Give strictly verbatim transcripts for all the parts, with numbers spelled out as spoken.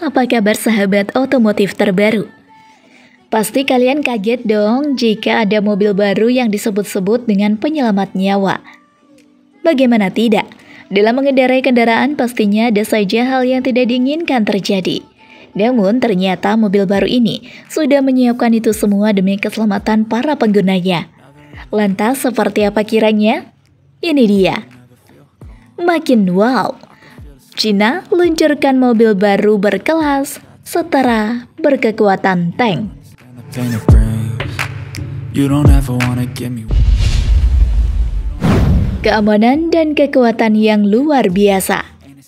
apa kabar sahabat otomotif terbaru? Pasti kalian kaget dong jika ada mobil baru yang disebut-sebut dengan penyelamat nyawa. Bagaimana tidak? Dalam mengendarai kendaraan pastinya ada saja hal yang tidak diinginkan terjadi. Namun ternyata mobil baru ini sudah menyiapkan itu semua demi keselamatan para penggunanya. Lantas seperti apa kiranya? Ini dia. Makin wow. China luncurkan mobil baru berkelas setara berkekuatan tank. Keamanan dan kekuatan yang luar biasa.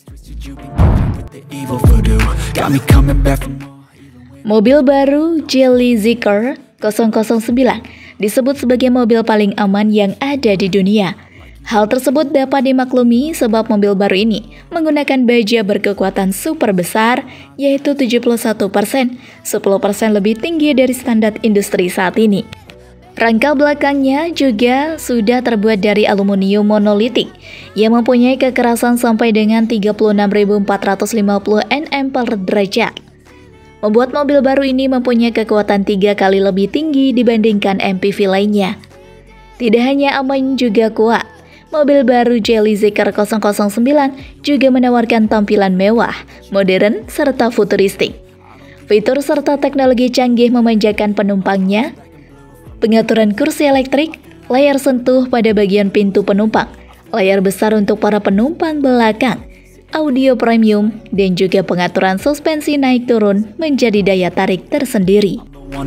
Mobil baru Geely Zeekr nol nol sembilan disebut sebagai mobil paling aman yang ada di dunia. Hal tersebut dapat dimaklumi sebab mobil baru ini menggunakan baja berkekuatan super besar, yaitu tujuh puluh satu persen, sepuluh persen lebih tinggi dari standar industri saat ini. Rangka belakangnya juga sudah terbuat dari aluminium monolitik yang mempunyai kekerasan sampai dengan tiga puluh enam ribu empat ratus lima puluh newton meter per derajat. Membuat mobil baru ini mempunyai kekuatan tiga kali lebih tinggi dibandingkan M P V lainnya. Tidak hanya aman juga kuat, mobil baru Geely Zeekr nol nol sembilan juga menawarkan tampilan mewah, modern, serta futuristik. Fitur serta teknologi canggih memanjakan penumpangnya. Pengaturan kursi elektrik, layar sentuh pada bagian pintu penumpang, layar besar untuk para penumpang belakang, audio premium, dan juga pengaturan suspensi naik turun menjadi daya tarik tersendiri.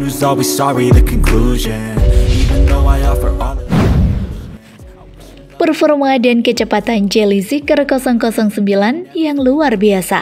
Performa dan kecepatan Geely Zeekr nol nol sembilan yang luar biasa.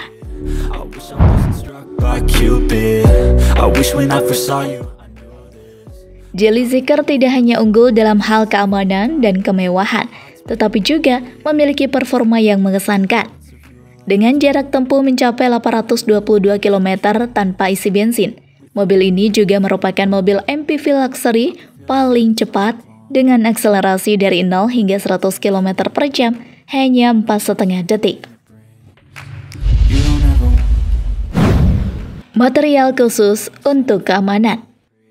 Geely Zeekr tidak hanya unggul dalam hal keamanan dan kemewahan, tetapi juga memiliki performa yang mengesankan. Dengan jarak tempuh mencapai delapan ratus dua puluh dua kilometer tanpa isi bensin, mobil ini juga merupakan mobil M P V luxury paling cepat dengan akselerasi dari nol hingga seratus kilometer per jam hanya empat koma lima detik. Material khusus untuk keamanan.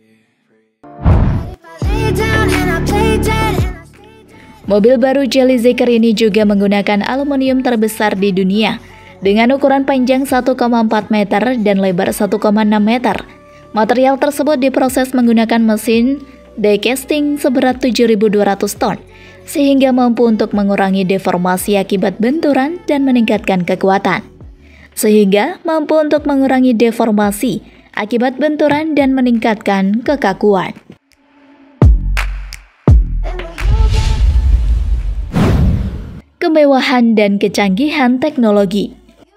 Mobil baru Geely Zeekr ini juga menggunakan aluminium terbesar di dunia dengan ukuran panjang satu koma empat meter dan lebar satu koma enam meter. Material tersebut diproses menggunakan mesin die casting seberat tujuh ribu dua ratus ton sehingga mampu untuk mengurangi deformasi akibat benturan dan meningkatkan kekuatan. Sehingga mampu untuk mengurangi deformasi akibat benturan dan meningkatkan kekakuan. Kemewahan dan kecanggihan teknologi.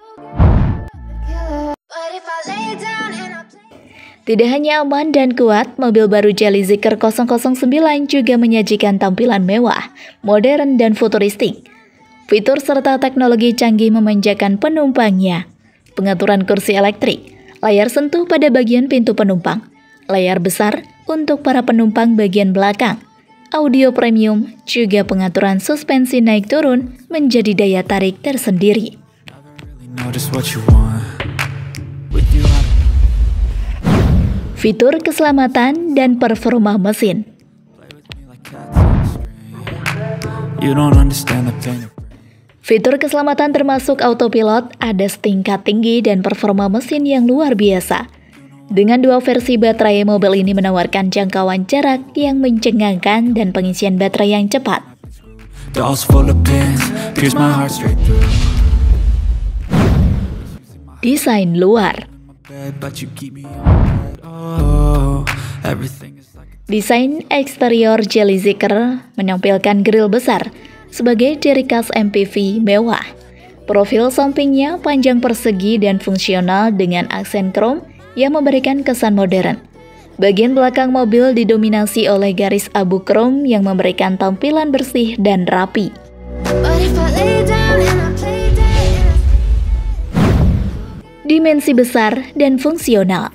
Tidak hanya aman dan kuat, mobil baru Geely Zeekr nol nol sembilan juga menyajikan tampilan mewah, modern, dan futuristik. Fitur serta teknologi canggih memanjakan penumpangnya. Pengaturan kursi elektrik, layar sentuh pada bagian pintu penumpang, layar besar untuk para penumpang bagian belakang, audio premium, juga pengaturan suspensi naik turun menjadi daya tarik tersendiri. Fitur keselamatan dan performa mesin. Fitur keselamatan termasuk autopilot ada setingkat tinggi dan performa mesin yang luar biasa. Dengan dua versi baterai, mobil ini menawarkan jangkauan jarak yang mencengangkan dan pengisian baterai yang cepat. Desain luar. Desain eksterior Geely Zeekr menampilkan grill besar sebagai ciri khas M P V mewah. Profil sampingnya panjang persegi dan fungsional dengan aksen krom yang memberikan kesan modern. Bagian belakang mobil didominasi oleh garis abu krom yang memberikan tampilan bersih dan rapi. Dimensi besar dan fungsional.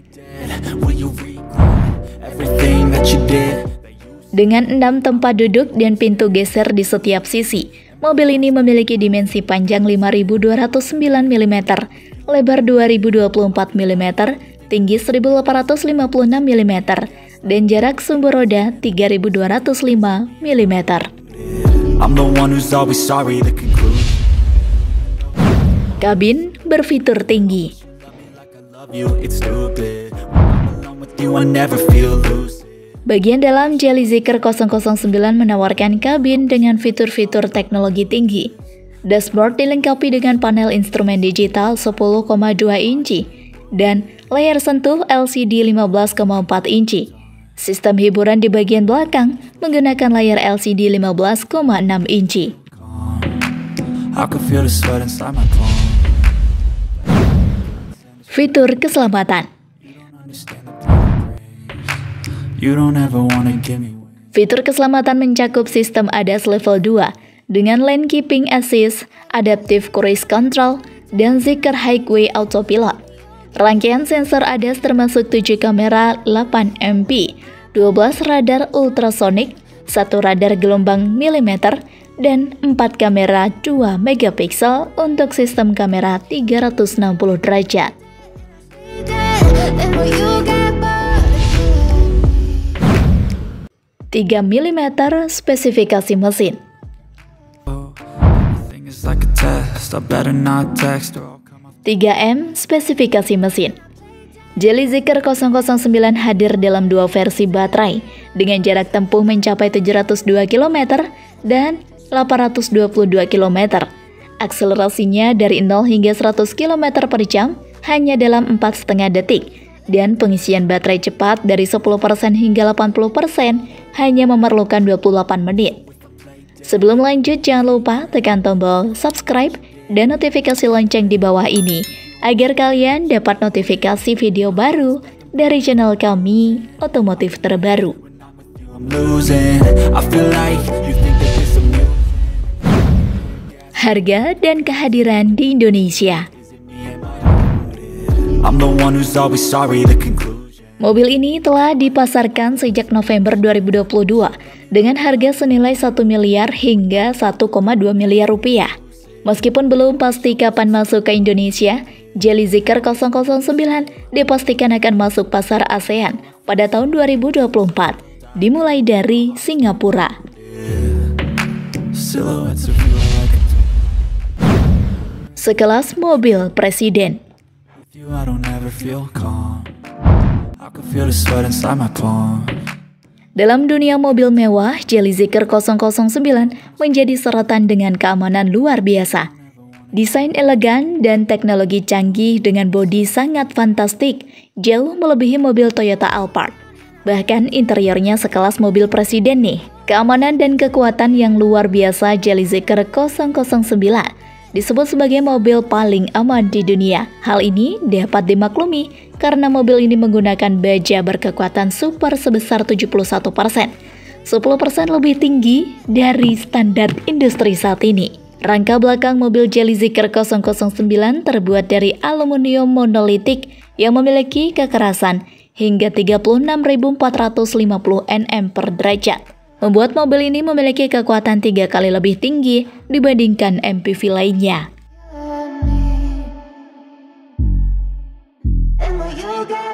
Dengan enam tempat duduk dan pintu geser di setiap sisi, mobil ini memiliki dimensi panjang lima ribu dua ratus sembilan milimeter, lebar dua ribu dua puluh empat milimeter, tinggi seribu delapan ratus lima puluh enam milimeter, dan jarak sumbu roda tiga ribu dua ratus lima milimeter. Kabin berfitur tinggi. Bagian dalam Geely Zeekr nol nol sembilan menawarkan kabin dengan fitur-fitur teknologi tinggi. Dashboard dilengkapi dengan panel instrumen digital sepuluh koma dua inci dan layar sentuh L C D lima belas koma empat inci. Sistem hiburan di bagian belakang menggunakan layar L C D lima belas koma enam inci. Fitur keselamatan. Fitur keselamatan mencakup sistem A D A S level dua dengan Lane Keeping Assist, Adaptive Cruise Control, dan Zeekr Highway Autopilot. Rangkaian sensor A D A S termasuk tujuh kamera delapan megapikselnya, dua belas radar ultrasonic, satu radar gelombang milimeter, dan empat kamera dua megapiksel untuk sistem kamera tiga ratus enam puluh derajat. tiga milimeter spesifikasi mesin. tiga M spesifikasi mesin. Geely Zeekr nol nol sembilan hadir dalam dua versi baterai dengan jarak tempuh mencapai tujuh ratus dua kilometer dan delapan ratus dua puluh dua kilometer. Akselerasinya dari nol hingga seratus kilometer per jam hanya dalam empat koma lima detik, dan pengisian baterai cepat dari sepuluh persen hingga delapan puluh persen hanya memerlukan dua puluh delapan menit. Sebelum lanjut, jangan lupa tekan tombol subscribe dan notifikasi lonceng di bawah ini agar kalian dapat notifikasi video baru dari channel kami, Otomotif Terbaru. Harga dan kehadiran di Indonesia. Mobil ini telah dipasarkan sejak November dua ribu dua puluh dua dengan harga senilai satu miliar hingga satu koma dua miliar rupiah. Meskipun belum pasti kapan masuk ke Indonesia, Geely Zeekr nol nol sembilan dipastikan akan masuk pasar ASEAN pada tahun dua ribu dua puluh empat, dimulai dari Singapura. Sekelas mobil presiden. Dalam dunia mobil mewah, Geely Zeekr nol nol sembilan menjadi sorotan dengan keamanan luar biasa. Desain elegan dan teknologi canggih dengan bodi sangat fantastik, jauh melebihi mobil Toyota Alphard. Bahkan interiornya sekelas mobil presiden nih. Keamanan dan kekuatan yang luar biasa Geely Zeekr nol nol sembilan disebut sebagai mobil paling aman di dunia. Hal ini dapat dimaklumi karena mobil ini menggunakan baja berkekuatan super sebesar tujuh puluh satu persen, sepuluh persen lebih tinggi dari standar industri saat ini. Rangka belakang mobil Geely Zeekr nol nol sembilan terbuat dari aluminium monolitik yang memiliki kekerasan hingga tiga puluh enam ribu empat ratus lima puluh newton meter per derajat. Membuat mobil ini memiliki kekuatan tiga kali lebih tinggi dibandingkan M P V lainnya.